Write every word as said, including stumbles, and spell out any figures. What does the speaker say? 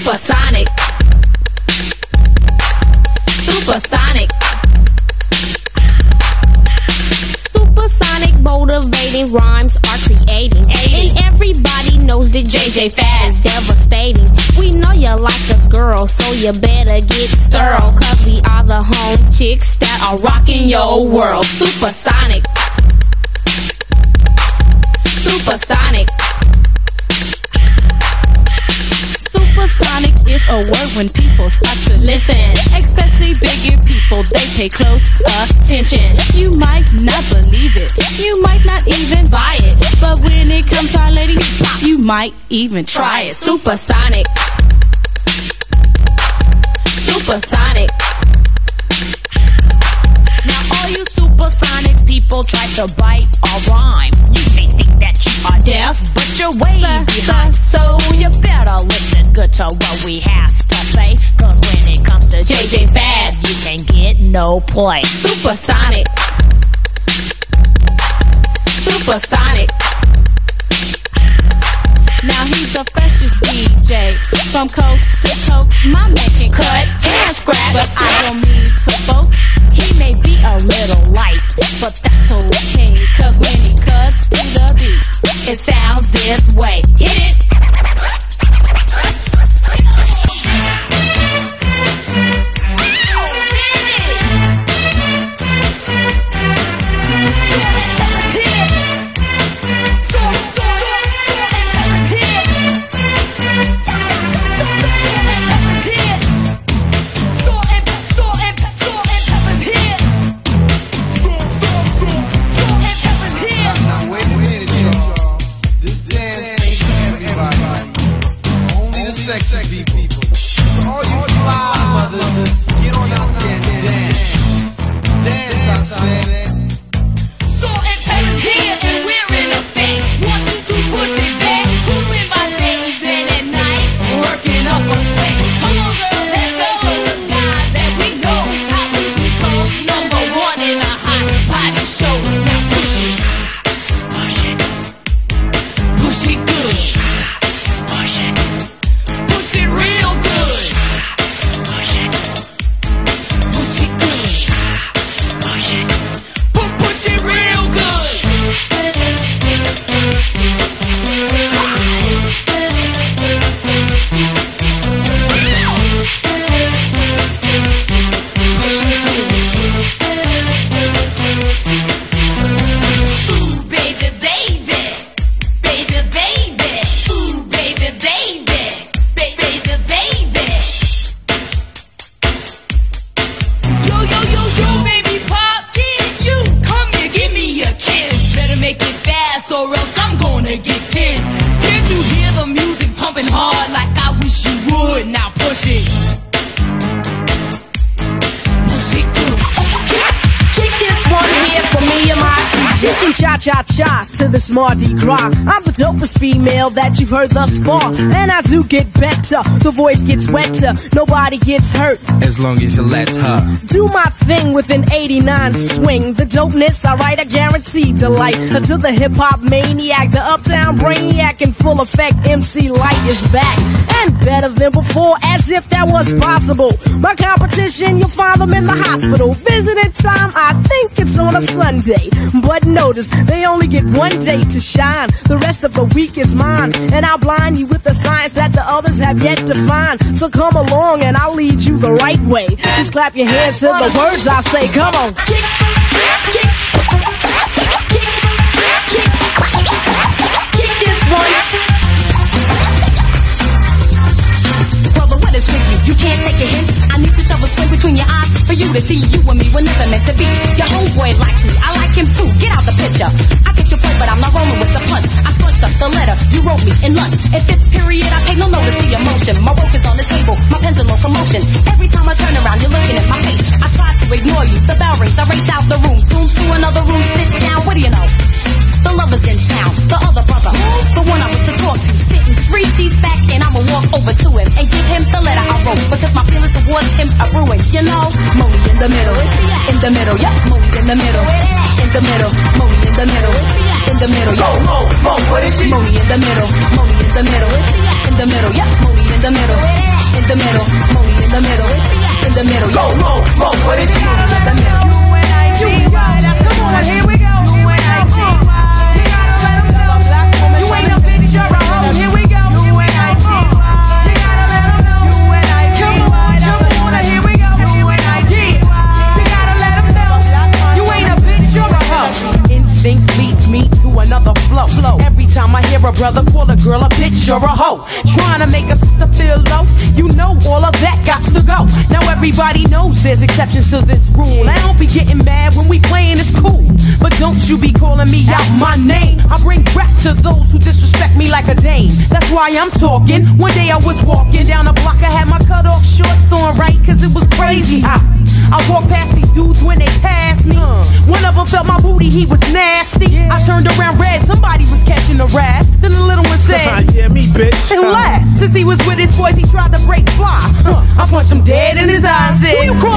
Supersonic. Supersonic. Supersonic motivating rhymes are creating, and everybody knows that J J Fad is devastating. We know you like us, girl, so you better get stirred, cause we are the home chicks that are rocking your world. Supersonic. Supersonic. Supersonic is a word when people start to listen, especially bigger people, they pay close attention. You might not believe it, you might not even buy it, but when it comes to our lady, you might even try it. Supersonic. Supersonic. Now all you supersonic people try to bite our rhymes. You may think that you are deaf, but you're way behind. So you better listen good to what we have to say, cause when it comes to J J Fad, you can get no play. Supersonic. Supersonic. Now he's the freshest D J from coast to coast. My man can Cut and scratch, but I don't mean to boast. He may be a little light, but that's okay, Cause when he cuts to the beat, it sounds this way. Hit it. Cha-cha-cha to this Mardi Gras. I'm the dopest female that you've heard thus far, and I do get better. The voice gets wetter, nobody gets hurt as long as you let her do my thing with an eighty-nine swing. The dopeness, alright, I guarantee delight. Until the hip-hop maniac, the uptown brainiac in full effect, M C Light is back, and better than before, as if that was possible. My competition, you'll find them in the hospital. Visiting time, I think it's on a Sunday, but notice they only get one day to shine. The rest of the week is mine, and I'll blind you with the science that the others have yet to find. So come along and I'll lead you the right way. Just clap your hands to the words I say. Come on. Kick, kick, kick, kick, kick this one. Brother, what is with you? You can't take a hint. I need to shove a swing between your eyes for you to see you and me were never meant to be. Your homeboy likes me, I like him too. Get out the picture. I get your point, but I'm not rolling with the punch. I scrunched up the letter you wrote me in lunch. In fifth period, I pay no notice to your motion. My work is on the table, my pen's in locomotion. Every time I turn around, you're looking at my face. I try to ignore you. The bell rings, I race out the room. Zoom to another room, sit down. What do you know? The lover's in town, the other brother, the one I was to talk to, sitting three seats back, and I'ma walk over to him and give him the letter I wrote, because my feelings towards him are ruined. You know, Moe in the middle, in the middle, yeah, Moe in the middle, in the middle, Moe in the middle, in the middle, yo, Mo, Mo, what is she? Moe in the middle, Moe in the middle, in the middle, yeah, Moe in the middle. the middle. In the middle. Go, go, go, what is you? In the middle. You and I G Y. Come on, here we go. You and I G Y. You gotta let them know. You ain't a bitch, you're a hoe. Here we go. You and I G Y. You gotta let them know. You and I G Y. Come on, here we go. You and I G Y. You gotta let them know. You ain't a bitch, you're a hoe. Instinct leads me to another flow. flow. Every time I hear a brother call a girl a bitch, you're a hoe. Trying to make a sister feel low. You know all of that got to go. Now everybody knows there's exceptions to this rule. I don't be getting mad when we playing, it's cool. But don't you be calling me out my name. I bring rap to those who disrespect me like a dame. That's why I'm talking. One day I was walking down the block. I had my cut off shorts on, right? Cause it was crazy hot. I walked past these dudes when they passed me. One of them felt my booty, he was nasty. I turned around red, somebody was catching a rat. Then the little one said, yeah, me, bitch. And laughed. Since he was with his boys, he tried to break fly. I punched him dead in his eyes. Said, who you